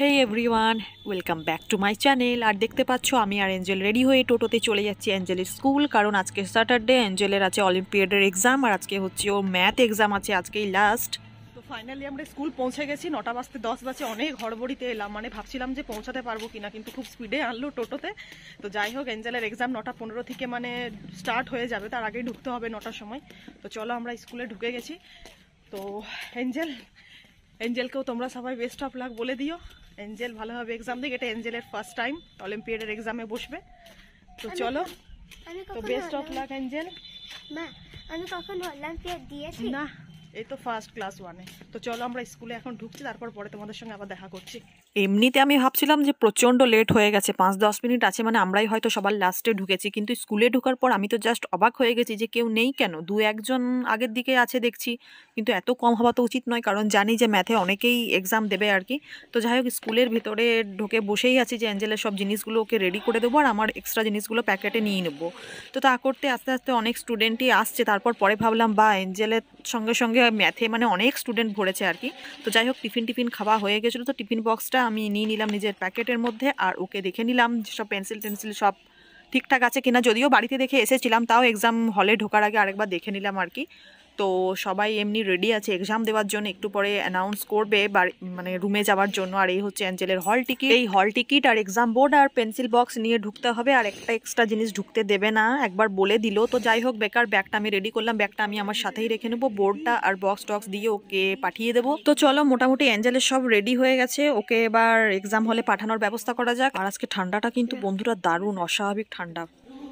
Hey everyone, welcome back to my channel. আর দেখতে পাচ্ছ আমি আর এঞ্জেল রেডি হয়ে টোটোতে চলে যাচ্ছি এঞ্জেলের স্কুল, কারণ আজকে স্যাটারডে, এঞ্জেলের আছে অলিম্পিয়াডের এক্সাম আর আজকে হচ্ছে ওর ম্যাথ এক্সাম আছে, আজকেই লাস্ট। তো ফাইনালি আমরা স্কুল পৌঁছে গেছি, 9টা বাজতে 10 বাজে। অনেক হড়বড়িতে এলাম, মানে ভাবছিলাম যে পৌঁছাতে পারবো কিনা, কিন্তু খুব স্পিডে আনলো টোটোতে। তো যাই হোক, এঞ্জেলের এক্সাম 9:15 থেকে মানে স্টার্ট হয়ে যাবে, তার আগেই ঢুকতে হবে 9টার সময়। তো চলো আমরা স্কুলে ঢুকে গেছি। তো এঞ্জেলকেও তোমরা সবাই বেস্ট অফ লাক বলে দিও। এঞ্জেল ভালোভাবে এক্সাম দিক, এটা এঞ্জেলের ফার্স্ট টাইম অলিম্পিয়াডের এক্সামে বসবে। তো চলো, তো বেস্ট অফ লাক এঞ্জেল। মা, আমি কখনো অলিম্পিয়াড দিয়েছি না, এই তো ফার্স্ট ক্লাস 1-এ। তো চলো আমরা স্কুলে এখন ঢুকছি, তারপর পরে তোমাদের সঙ্গে আবার দেখা করছি। এমনিতে আমি ভাবছিলাম যে প্রচণ্ড লেট হয়ে গেছে, 5-10 মিনিট আছে, মানে আমরাই হয়তো সবার লাস্টে ঢুকেছি। কিন্তু স্কুলে ঢোকার পর আমি তো জাস্ট অবাক হয়ে গেছি যে কেউ নেই কেন, 2-1জন আগের দিকে আছে দেখছি, কিন্তু এত কম হওয়া তো উচিত নয়, কারণ জানি যে ম্যাথে অনেকেই এক্সাম দেবে আর কি। তো যাই হোক, স্কুলের ভিতরে ঢুকে বসেই আছি যে অ্যাঞ্জেলের সব জিনিসগুলো ওকে রেডি করে দেবো আর আমার এক্সট্রা জিনিসগুলো প্যাকেটে নিয়ে নেবো। তো তা করতে আস্তে আস্তে অনেক স্টুডেন্টই আসছে, তারপর পরে ভাবলাম বা অ্যাঞ্জেলের সঙ্গে সঙ্গে ম্যাথে মানে অনেক স্টুডেন্ট ভরেছে আর কি। তো যাই হোক, টিফিন খাওয়া হয়ে গেছিলো, তো টিফিন বক্সটা আমি নিয়ে নিলাম নিজের প্যাকেটের মধ্যে আর ওকে দেখে নিলাম যে সব পেন্সিল সব ঠিকঠাক আছে কিনা। যদিও বাড়িতে দেখে এসেছিলাম, তাও এক্সাম হলে ঢোকার আগে আরেকবার দেখে নিলাম আর কি। তো সবাই এমনি রেডি আছে এক্সাম দেওয়ার জন্য, একটু পরে অ্যানাউন্স করবে মানে রুমে যাওয়ার জন্য। আর এই হচ্ছে অ্যাঞ্জেলের হল টিকিট, এই হল টিকিট আর এক্সাম বোর্ড আর পেন্সিল বক্স নিয়ে ঢুকতে হবে, আর একটা এক্সট্রা জিনিস ঢুকতে দেবে না, একবার বলে দিল। তো যাই হোক, বেকার ব্যাগটা আমি রেডি করলাম, ব্যাগটা আমি আমার সাথেই রেখে নেবো, বোর্ডটা আর বক্স টক্স দিয়ে ওকে পাঠিয়ে দেবো। তো চলো, মোটামুটি অ্যাঞ্জেলের সব রেডি হয়ে গেছে, ওকে এবার এক্সাম হলে পাঠানোর ব্যবস্থা করা যাক। আর আজকে ঠান্ডাটা কিন্তু বন্ধুরা দারুণ, অস্বাভাবিক ঠান্ডা।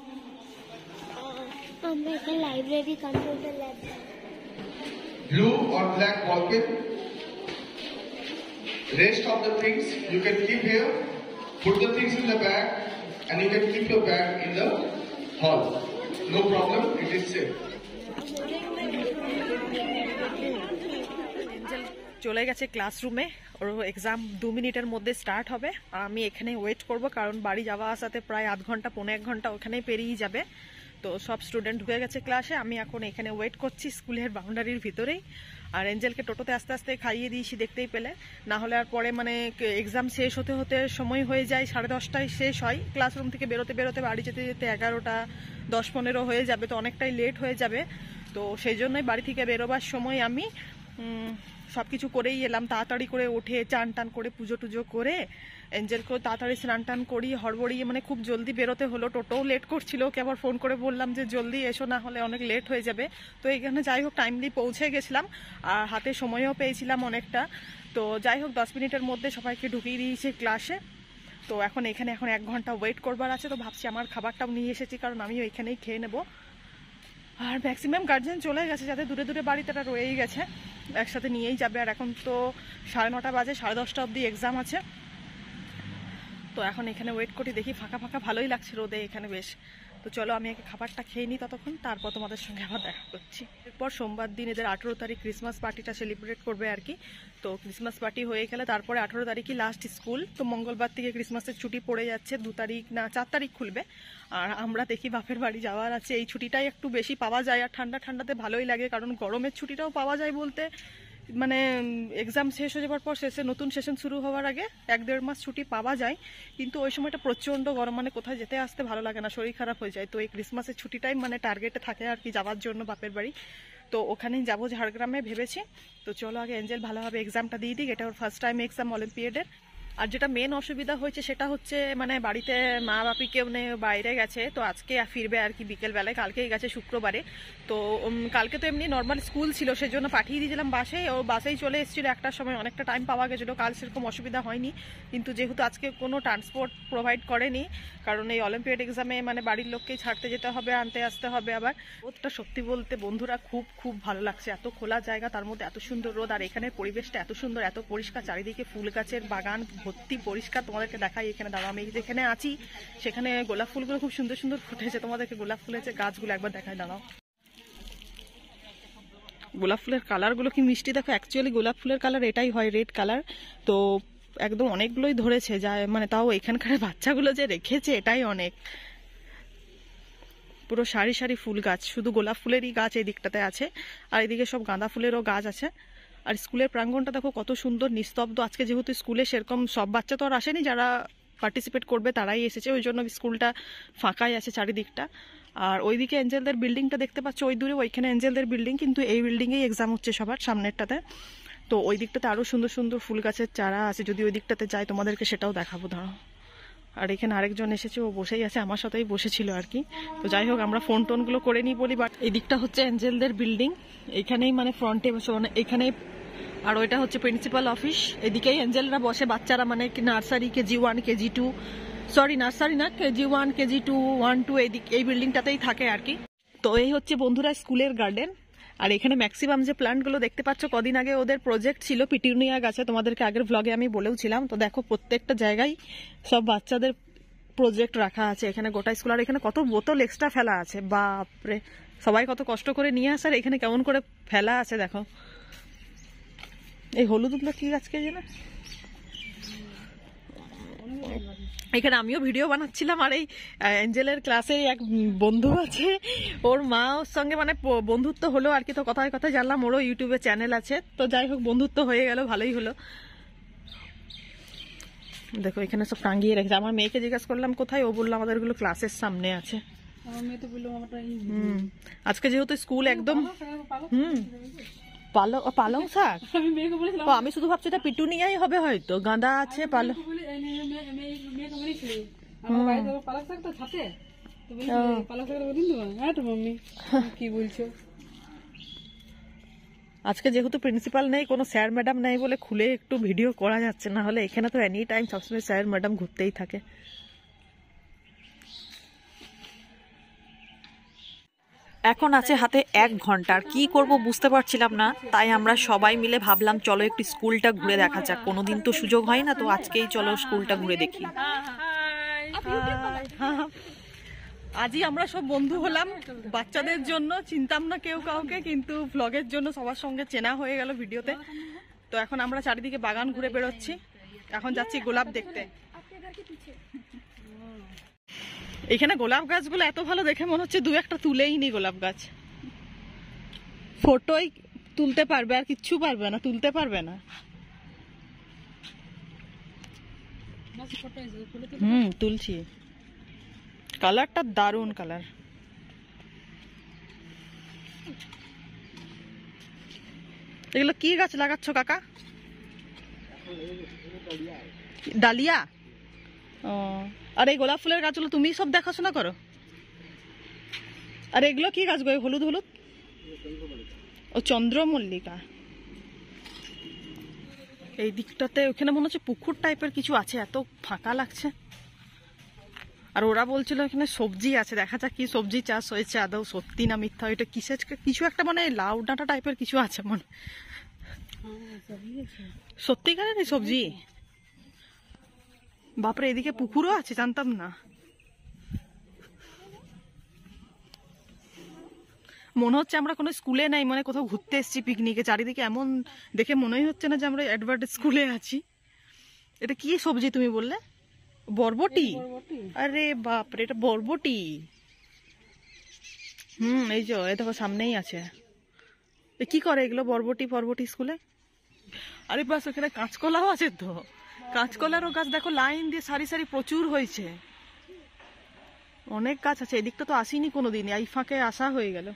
আমরা একটা library computer lab. Blue or black ball pen. Rest of the things you can keep here. Put the things in the bag and you can keep your bag in the hall. No problem, it is safe. চলে গেছে ক্লাসরুমে, ওর exam 2 মিনিটের মধ্যে start হবে আর আমি এখানে wait করব, কারণ বাড়ি যাওয়া আসাতে প্রায় আধ ঘন্টা 1.5 ঘন্টা ওখানেই পেরিয়ে যাবে। তো সব স্টুডেন্ট ঢুকে গেছে ক্লাসে, আমি এখন এখানে ওয়েট করছি স্কুলের বাউন্ডারির ভিতরেই। আর এঞ্জেলকে টোটোতে আস্তে আস্তে খাইয়ে দিয়েছি, দেখতেই পেলে। না হলে আর পরে মানে এক্সাম শেষ হতে হতে সময় হয়ে যায়, 10:30টায় শেষ হয়। ক্লাসরুম থেকে বেরোতে বেরোতে বাড়ি যেতে যেতে 11টা 10-15 হয়ে যাবে, তো অনেকটাই লেট হয়ে যাবে। তো সেই জন্যই বাড়ি থেকে বেরোবার সময় আমি সব কিছু করেই এলাম, তাড়াতাড়ি করে উঠে চান টান করে পুজো টুজো করে এঞ্জেলকেও তাড়াতাড়ি স্নান টান করি, হড়বড়িয়ে মানে খুব জলদি বেরোতে হলো। টোটোও লেট করছিল, ওকে আবার ফোন করে বললাম যে জলদি এসো, না হলে অনেক লেট হয়ে যাবে। তো এইখানে যাই হোক টাইমলি পৌঁছে গেছিলাম আর হাতে সময়ও পেয়েছিলাম অনেকটা। তো যাই হোক, 10 মিনিটের মধ্যে সবাইকে ঢুকিয়ে দিয়েছে ক্লাসে। তো এখন 1 ঘন্টা ওয়েট করবার আছে, তো ভাবছি আমার খাবারটাও নিয়ে এসেছি, কারণ আমিও এখানেই খেয়ে নেবো। আর ম্যাক্সিমাম গার্জেন চলে গেছে, যাদের দূরে দূরে বাড়ি তারা রয়েই গেছে, একসাথে নিয়েই যাবে। আর এখন তো 9:30 বাজে, 10:30 অবধি এক্সাম আছে। তো এখন এখানে ওয়েট করি, দেখি ফাঁকা ফাঁকা ভালোই লাগছে রোদে এখানে বেশ। তো চলো আমি একে খাবারটা খেয়ে নিই ততক্ষণ, তারপর তোমাদের সঙ্গে আবার দেখা করছি। এরপর সোমবার দিন এদের 18 তারিখ ক্রিসমাস পার্টিটা সেলিব্রেট করবে আর কি। তো ক্রিসমাস পার্টি হয়ে গেলে তারপরে 18 তারিখই লাস্ট স্কুল। তো মঙ্গলবার থেকে ক্রিসমাসের ছুটি পড়ে যাচ্ছে, 2 তারিখ না 4 তারিখ খুলবে। আর আমরা দেখি বাপের বাড়ি যাওয়ার আছে, এই ছুটিটাই একটু বেশি পাওয়া যায়। আর ঠান্ডাতে ভালোই লাগে, কারণ গরমের ছুটিটাও পাওয়া যায় বলতে মানে এক্সাম শেষ হয়ে যাওয়ার পর নতুন সেশন শুরু হওয়ার আগে 1-1.5 মাস ছুটি পাওয়া যায়, কিন্তু ওই সময়টা প্রচণ্ড গরম, মানে কোথায় যেতে আসতে ভালো লাগে না, শরীর খারাপ হয়ে যায়। তো এই ক্রিসমাসের ছুটিটাই মানে টার্গেটে থাকে আর কি যাওয়ার জন্য বাপের বাড়ি। তো ওখানেই যাবো, ঝাড়গ্রামে ভেবেছি। তো চলো আগে এঞ্জেল ভালোভাবে এক্সামটা দিয়ে দিক, এটা ওর ফার্স্ট টাইম এক্সাম অলিম্পিয়াডের। আর যেটা মেন অসুবিধা হয়েছে সেটা হচ্ছে মানে বাড়িতে মা বাপি কেউ নেই, বাইরে গেছে। তো আজকে ফিরবে আর কি বিকেলবেলায়, কালকেই গেছে শুক্রবারে। তো কালকে তো এমনি নর্মাল স্কুল ছিল, সেজন্য পাঠিয়ে দিয়েছিলাম বাসে, ও বাসেই চলে এসেছিলো 1টার সময়, অনেকটা টাইম পাওয়া গেছিলো। কাল সেরকম অসুবিধা হয়নি, কিন্তু যেহেতু আজকে কোনো ট্রান্সপোর্ট প্রোভাইড করেনি, কারণ এই অলিম্পিয়াড এক্সামে মানে বাড়ির লোককেই ছাড়তে যেতে হবে, আনতে আসতে হবে আবার। রোদটা সত্যি বলতে বন্ধুরা খুব খুব ভালো লাগছে, এত খোলা জায়গা, তার মধ্যে এত সুন্দর রোদ। আর এখানের পরিবেশটা এত সুন্দর, এত পরিষ্কার, চারিদিকে ফুল গাছের বাগান ভর্তি পরিষ্কার। তোমাদেরকে দেখাই, এখানে দাঁড়াও, আমি যেখানে আছি সেখানে গোলাপ ফুলগুলো খুব সুন্দর সুন্দর ফুটেছে, তোমাদেরকে গোলাপ ফুলের যে গাছগুলো একবার দেখায়, দাঁড়াও। গোলাপ ফুলের কালারগুলো কি মিষ্টি দেখো, অ্যাকচুয়ালি গোলাপ ফুলের কালার এটাই হয়, রেড কালার। তো একদম অনেকগুলোই ধরেছে, যা মানে তাও এখানকার বাচ্চাগুলো যে রেখেছে এটাই অনেক। পুরো সারি সারি ফুল গাছ, শুধু গোলাপ ফুলেরই গাছ এই দিকটাতে আছে, আর এদিকে সব গাঁদা ফুলেরও গাছ আছে। আর স্কুলের প্রাঙ্গণটা দেখো কত সুন্দর নিস্তব্ধ। আজকে যেহেতু স্কুলে সেরকম সব বাচ্চা তো আর আসেনি, যারা পার্টিসিপেট করবে তারাই এসেছে, ওই জন্য স্কুলটা ফাঁকাই আছে চারিদিকটা। আর ওইদিকে এঞ্জেলদের বিল্ডিংটা দেখতে পাচ্ছ ওই দূরে, ওইখানে এঞ্জেলদের বিল্ডিং, কিন্তু এই বিল্ডিংয়েই এক্সাম হচ্ছে সবার সামনেরটাতে। তো ওই দিকটাতে আরও সুন্দর সুন্দর ফুল গাছের চারা আছে, যদি ওই দিকটাতে যাই তোমাদেরকে সেটাও দেখাবো, দাঁড়াও। আর এখানে আরেকজন এসেছে, ও বসেই আছে, আমার সাথেই বসেছিল আর কি। তো যাই হোক, আমরা ফোন টোনগুলো করে নিই বলি। বাট এই দিকটা হচ্ছে এঞ্জেলদের বিল্ডিং, এখানেই মানে ফ্রন্টে এখানে। আর ওইটা হচ্ছে প্রিন্সিপাল অফিস, এদিকেই এঞ্জেলরা বসে, বাচ্চারা মানে nursery KG1 KG2, sorry nursery না, KG1 KG2 1 2 এই বিল্ডিংটাতেই থাকে আর কি। তো এই হচ্ছে বন্ধুরা স্কুলের গার্ডেন। আর এখানে ম্যাক্সিমাম যে প্ল্যান্টগুলো দেখতে পাচ্ছ, কদিন আগে ওদের প্রজেক্ট ছিল পিটুনিয়া গাছে, তোমাদেরকে আগের ব্লগে আমি বলেওছিলাম। তো দেখো প্রত্যেকটা জায়গায় সব বাচ্চাদের প্রজেক্ট রাখা আছে এখানে গোটা স্কুল। আর এখানে কত বোতল এক্সট্রা ফেলা আছে, বাপরে, সবাই কত কষ্ট করে নিয়ে আসার, এখানে কেমন করে ফেলা আছে দেখো। এই হলুদগুলো কি গাছকে জানা, এখানে আমিও ভিডিও বানাচ্ছিলাম। আর এই এঞ্জেলের ক্লাসে এক বন্ধু আছে, ওর মা ওর সঙ্গে মানে বন্ধুত্ব হলো আর কি। তো কথায় কথায় জানলাম ওরও ইউটিউবে চ্যানেল আছে। তো যাই হোক, বন্ধুত্ব হয়ে গেল, ভালোই হলো। দেখো এখানে সব টাঙ্গিয়ে রেখেছে। আমার মেয়েকে জিজ্ঞাসা করলাম কোথায়, ও বললো আমাদের গুলো ক্লাসের সামনে আছে। আজকে যেহেতু স্কুল একদম পালং শাক, আমি শুধু ভাবছি এটা পিটুনিয়াই হবে, হয়তো গাঁদা আছে পালং। আজকে যেহেতু প্রিন্সিপাল নেই, কোনো স্যার ম্যাডাম নেই বলে খুলে একটু ভিডিও করা যাচ্ছে, না হলে এখানে তো এনি টাইম সবসময় স্যার ম্যাডাম ঘুরতেই থাকে। এখন আছে হাতে 1 ঘন্টা, আর কি করব বুঝতে পারছিলাম না। তাই আমরা সবাই মিলে ভাবলাম চলো একটু স্কুলটা ঘুরে দেখা যাক, কোনোদিন তো সুযোগ হয় না, তো আজকেই চলো স্কুলটা ঘুরে দেখি। আজই আমরা সব বন্ধু হলাম, বাচ্চাদের জন্য চিনতাম না কেউ কাউকে, কিন্তু ভ্লগের জন্য সবার সঙ্গে চেনা হয়ে গেল ভিডিওতে। তো এখন আমরা চারিদিকে বাগান ঘুরে বেরোচ্ছি, এখন যাচ্ছি গোলাপ দেখতে। এখানে গোলাপ গাছগুলো এত ভালো দেখে মনে হচ্ছে 2-1টা তুলেই নি গোলাপ গাছ। ফটোই তুলতে পারবে, আর কিচ্ছু পারবে না, তুলতে পারবে না। তুলছি, কালারটা দারুণ কালার। এগুলো কি গাছ লাগাচ্ছ কাকা? ডালিয়া। ও, আর এই গোলাপ ফুলের গাছগুলো তুমি সব দেখাশোনা করো? আর এগুলো কি গাছ গো, হলুদ হলুদ? ও চন্দ্রমল্লিকা। এই দিকটাতে ওখানে মনে হচ্ছে পুকুর টাইপের কিছু আছে, এত ফাঁকা লাগছে। আর ওরা বলছিল এখানে সবজি আছে, দেখা যাক কি সবজি চাষ হয়েছে, আদৌ সত্যি না মিথ্যা। এটা কিসের কিছু একটা মানে লাউ ডাঁটা টাইপের কিছু আছে মনে, সত্যিকারের এই সবজি। বাপরে, এদিকে পুকুরও আছে, জানতাম না। মনে হচ্ছে আমরা কোনো স্কুলে নাই, মানে কোথাও ঘুরতে এসেছি পিকনিকে। চারিদিকে এমন দেখে মনেই হচ্ছে না যে আমরা অ্যাডভার্ট স্কুলে আছি। এটা কি সবজি তুমি বললে? বরবটি? আরে বাপরে, এটা বরবটি। এই যে এ দেখো সামনেই আছে। কি করে এগুলো বরবটি স্কুলে? আরে বাস, ওখানে কাঁচকলাও আছে তো, কাঁচকলারও গাছ দেখো লাইন দিয়ে সারি সারি প্রচুর হয়েছে, অনেক গাছ আছে। এদিকটা তো আসিনি কোনোদিন, এই ফাঁকে আসা হয়ে গেল।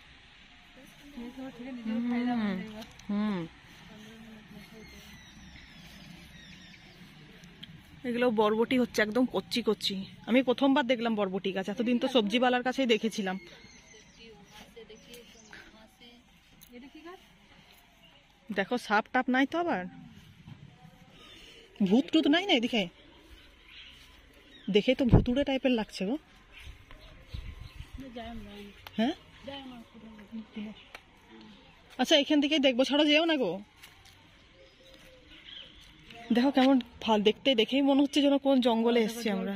এগুলো বরবটি হচ্ছে, একদম কচ্ছি কচ্ছি। আমি প্রথমবার দেখলাম বরবটি গাছ, এতদিন তো সবজিওয়ালার কাছেই দেখেছিলাম। দেখো সাপ টাপ নাই তো, আবার ভূত টুত নাই না এদিকে? দেখে তো ভুতুড়ে টাইপের লাগছে গো। হ্যাঁ, আচ্ছা এখান থেকে দেখবো, ছাড়া যেও না গো। দেখো কেমন দেখতে, দেখেই মনে হচ্ছে যেন কোন জঙ্গলে এসছি আমরা।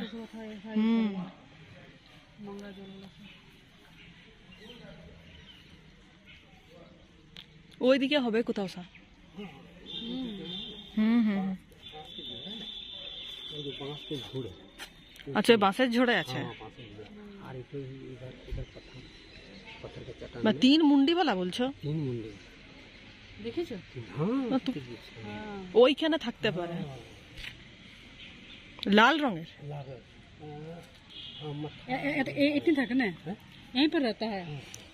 ওইদিকে হবে কোথাও সা। আচ্ছা, বাঁশের ঝোড়ে আছে। 3 মুন্ডি वाला বলছো? 3 मुंडी। দেখেছো? হ্যাঁ ওইখানে থাকতে পারে लाल रंगेर। इतनी থাকে না यहीं पर रहता है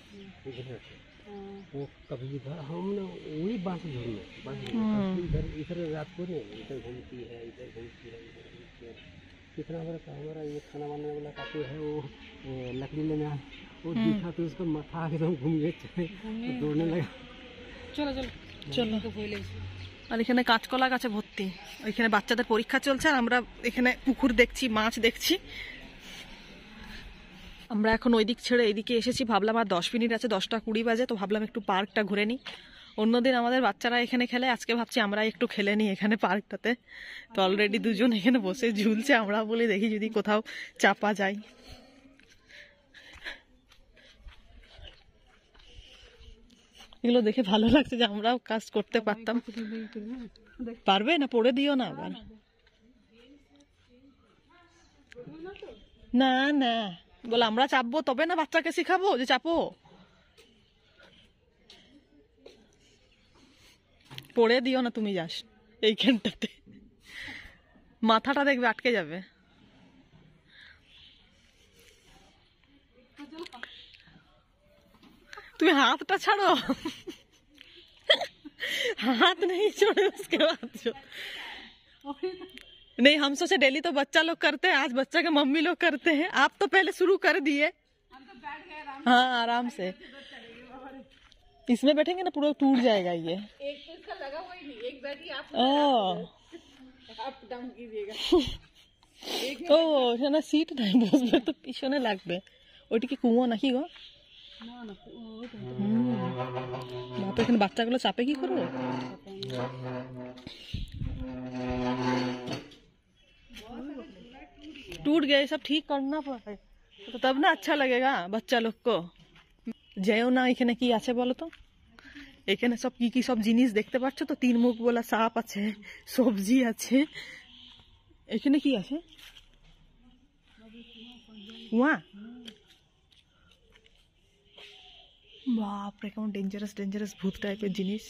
वो कभी इधर हम ना वही बांस झूलने इधर इधर रात को नहीं इधर घूमती है इधर घूमती है इधर घूमती है। कितना बड़ा हमारा ये खाना बनाने वाला काकू है वो लकड़ी लेने आया वो दिखा तो उसका माथा एकदम घूम गया दौड़ने लगा। চলো চলো চলো। আর এখানে কাঁচকলা গাছে ভর্তি, ওইখানে বাচ্চাদের পরীক্ষা চলছে আর আমরা এখানে পুকুর দেখছি, মাছ দেখছি। আমরা এখন ওই দিক ছেড়ে এইদিকে এসেছি, ভাবলাম আর 10 মিনিট আছে, 10টা 20 বাজে, তো ভাবলাম একটু পার্কটা ঘুরে নিই। অন্যদিন আমাদের বাচ্চারা এখানে খেলে, আজকে ভাবছি আমরা একটু খেলে নিই এখানে পার্কটাতে। তো অলরেডি দুজন এখানে বসে ঝুলছে, আমরা বলি দেখি যদি কোথাও চাপা যায়। এগুলো দেখে ভালো লাগছে যে আমরাও কাজ করতে পারতাম। পারবে না? পড়ে দিও না আবার। না না বলে আমরা চাপবো তবে না বাচ্চাকে শিখাবো যে চাপো। পড়ে দিও না তুমি, যাস এইখানটাতে মাথাটা দেখবে আটকে যাবে। তুমি हाथটা ছাড়ো, हाथ नहीं छोड़े उसके बाद जो नहीं। हम सोचे डेली तो बच्चा लोग करते हैं, आज बच्चा के मम्मी लोग करते हैं। आप तो पहले शुरू कर दिए। हाँ आराम से इसमें बैठेंगे ना पूरा टूट जाएगा ये। एक तो इसका लगा हुआ ही नहीं, एक बैठी आप डाउन कीजिएगा। ও এখানে সিট নাই, বসবে তো পিছনে লাগবে। ওইটা কি কুয়ো নাকি গো? বাবা এখানে বাচ্চাগুলো চাপে কি করবো? टूट गए सब ठीक करना पड़े तो तब ना अच्छा लगेगा बच्चा लोग को। যেও না এখানে কি আছে বলো তো? এখানে সব কি সব জিনিস দেখতে পাচ্ছ তো? 3 মুখ বলা সাপ আছে, সবজি আছে। এখানে কি আছে? ওয়া বাপরে কেমন ডেঞ্জারাস ডেঞ্জারাস ভূত টাইপের জিনিস।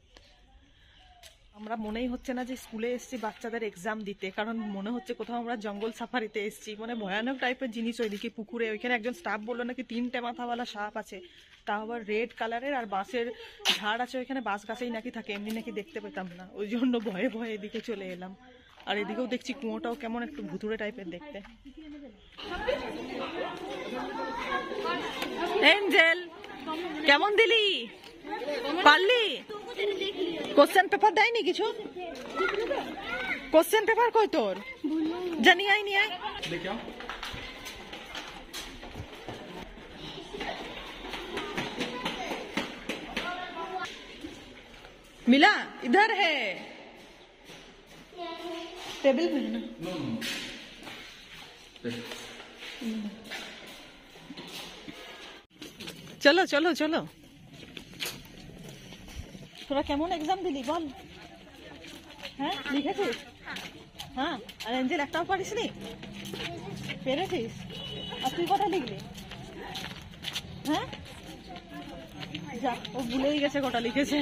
আমরা মনেই হচ্ছে না যে স্কুলে এসেছি বাচ্চাদের এক্সাম দিতে, কারণ মনে হচ্ছে কোথাও আমরা জঙ্গল সাফারিতে এসেছি। মানে ভয়ানক টাইপের জিনিস ওইদিকে পুকুরে। ওইখানে একজন স্টাফ বললো নাকি 3টে মাথাওয়ালা সাপ আছে, তাও আবার রেড কালারের, আর বাঁশের ঝাড় আছে ওইখানে, বাঁশ গাছেই নাকি থাকে, এমনি নাকি দেখতে পেতাম না। ওই জন্য ভয়ে ভয়ে এদিকে চলে এলাম। আর এদিকেও দেখছি কুয়োটাও কেমন একটু ভুতুরে টাইপের দেখতে। এঞ্জেল কেমন দিলি? পারলি? কোশ্চেন পেপার দেয়নি কিছু? কোশ্চেন পেপার কই তোর? জানি আই নি আই मिला इधर है टेबल पे है ना। चलो चलो चलो। তোরা কেমন এক্সাম দিলি বল? হ্যাঁ লিখেছিস? হ্যাঁ আর এঞ্জেল একটাও পারিসনি? পেরেছিস? আর তুই কটা লিখলি? হ্যাঁ যা, ও ভুলেই গেছে কটা লিখেছে।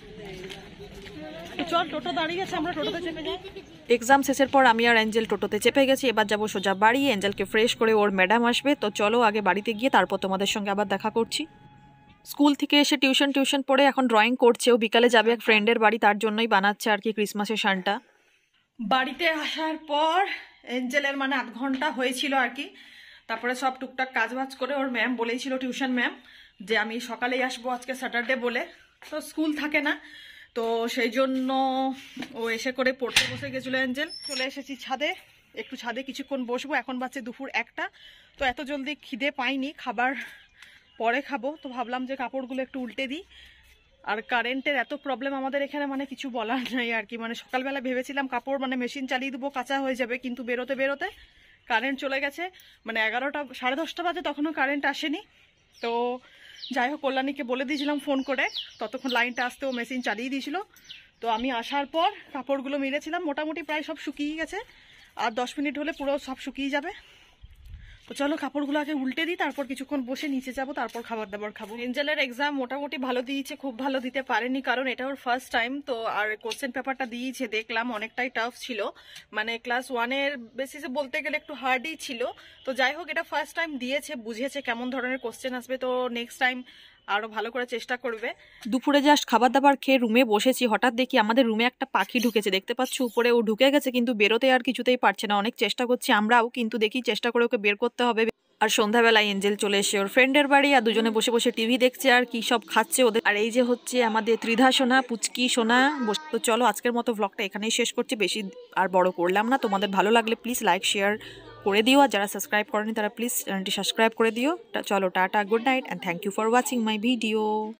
চল টোটো দাঁড়িয়ে গেছে, আমরা টোটোতে চেপে যাই। এক্সাম শেষের পর আমি আর এঞ্জেল টোটোতে চেপে গেছি। এবার যাবো সোজা বাড়ি। এঞ্জেলকে ফ্রেশ করে ওর ম্যাডাম আসবে, তো চলো আগে বাড়িতে গিয়ে তারপর তোমাদের সঙ্গে আবার দেখা করছি। স্কুল থেকে এসে টিউশন পড়ে এখন ড্রয়িং করছে। ও বিকালে যাবে এক ফ্রেন্ডের বাড়ি, তার জন্যই বানাচ্ছে আর কি ক্রিসমাসের শানটা। বাড়িতে আসার পর এঞ্জেলের মানে 8 ঘন্টা হয়েছিল আর কি। তারপরে সব টুকটাক কাজবাজ করে ওর ম্যাম বলেইছিল, টিউশন ম্যাম, যে আমি সকালেই আসবো, আজকে স্যাটারডে বলে তো স্কুল থাকে না, তো সেই জন্য ও এসে করে পড়তে বসে গেছিলো। এঞ্জেল চলে এসেছি ছাদে, একটু ছাদে কিছুক্ষণ বসবো। এখন বাজছে দুপুর 1টা, তো এত জলদি খিদে পাইনি, খাবার পরে খাবো। তো ভাবলাম যে কাপড়গুলো একটু উল্টে দিই। আর কারেন্টের এত প্রবলেম আমাদের এখানে, মানে কিছু বলার নাই আর কি। মানে সকালবেলা ভেবেছিলাম কাপড় মানে মেশিন চালিয়ে দেবো, কাঁচা হয়ে যাবে, কিন্তু বেরোতে বেরোতে কারেন্ট চলে গেছে। মানে 11টা 10:30 বাজে, তখনও কারেন্ট আসেনি। তো যাই হোক কল্যাণীকে বলে দিয়েছিলাম ফোন করে, ততক্ষণ লাইনটা আসতে ও মেশিন চালিয়ে দিয়েছিল। তো আমি আসার পর কাপড়গুলো মেরেছিলাম, মোটামুটি প্রায় সব শুকিয়ে গেছে। আর 10 মিনিট হলে পুরো সব শুকিয়ে যাবে। তো চলো কাপড়গুলো আগে উল্টে দিই, তারপর কিছুক্ষণ বসে নিচে যাব, তারপর খাবার দাবার খাবো। এঞ্জেলের এক্সাম মোটামুটি ভালো দিয়েছে, খুব ভালো দিতে পারেনি কারণ এটা ওর ফার্স্ট টাইম তো। আর কোশ্চেন পেপারটা দিয়েছে দেখলাম অনেকটাই টাফ ছিল, মানে ক্লাস 1-এর বেসিসে বলতে গেলে একটু হার্ডই ছিল। তো যাই হোক, এটা ফার্স্ট টাইম দিয়েছে, বুঝেছে কেমন ধরনের কোশ্চেন আসবে, তো নেক্সট টাইম আরো ভালো করে চেষ্টা করবে। দুপুরে জাস্ট খাবার দাবার খেয়ে রুমে বসেছি, হঠাৎ দেখি আমাদের রুমে একটা পাখি ঢুকেছে, দেখতে পাচ্ছ উপরে ও ঢুকে গেছে, কিন্তু বেরোতে আর কিছুতেই পারছে না। অনেক চেষ্টা করছি আমরাও, কিন্তু দেখি চেষ্টা করে ওকে বের করতে হবে। আর সন্ধ্যাবেলায় এঞ্জেল চলে এসে ওর ফ্রেন্ডের বাড়ি, আর দুজনে বসে বসে টিভি দেখছে আর কি সব খাচ্ছে ওদের। আর এই যে হচ্ছে আমাদের ত্রিধা সোনা, পুচকি সোনা। তো চলো আজকের মতো ব্লগটা এখানেই শেষ করছি, বেশি আর বড় করলাম না। তোমাদের ভালো লাগলে প্লিজ লাইক শেয়ার করে দিও, আর যারা সাবস্ক্রাইব করেনি তারা প্লিজ চ্যানেলটি সাবস্ক্রাইব করে দিও। চলো টাটা, good night, and thank you for watching my video.